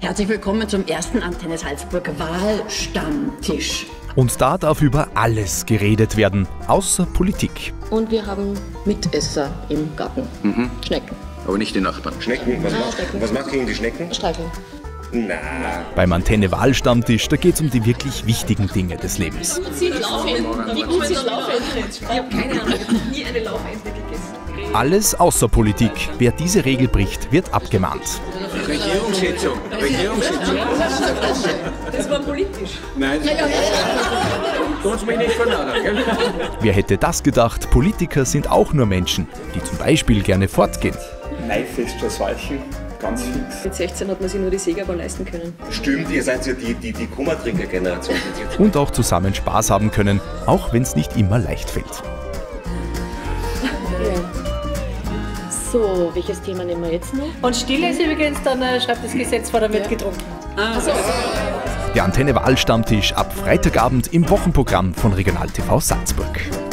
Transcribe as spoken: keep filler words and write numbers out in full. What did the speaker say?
Herzlich willkommen zum ersten Antenne Salzburg Wahlstammtisch. Und da darf über alles geredet werden, außer Politik. Und wir haben Mitesser im Garten. Mhm. Schnecken. Aber nicht die Nachbarn. Schnecken? Was, Ah, macht, Schnecken. was macht gegen die Schnecken? Streicheln. Na. Beim Antenne Wahlstammtisch, da geht es um die wirklich wichtigen Dinge des Lebens. Wie gut sind Laufenten? Ich habe keine Ahnung, ich habe nie eine Laufente gegessen. Alles außer Politik. Wer diese Regel bricht, wird abgemahnt. Regierungssitzung. Regierungssitzung. Das war politisch. Nein, sonst mich nicht vernadeln, gell? Wer hätte das gedacht? Politiker sind auch nur Menschen, die zum Beispiel gerne fortgehen. Neifest fürs Weichen, ganz fix. Mit sechzehn hat man sich nur die Segerbahn leisten können. Stimmt, ihr seid ja die, die, die Kummertrinker-Generation. Und auch zusammen Spaß haben können, auch wenn es nicht immer leicht fällt. So, welches Thema nehmen wir jetzt noch? Und Stille ist übrigens, dann äh, schreibt das Gesetz vor, dann wird getrunken. Der Antenne Wahlstammtisch ab Freitagabend im Wochenprogramm von Regional T V Salzburg.